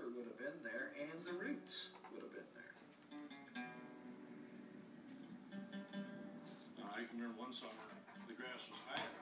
clover would have been there, and the roots would have been there. I can remember one summer, the grass was higher.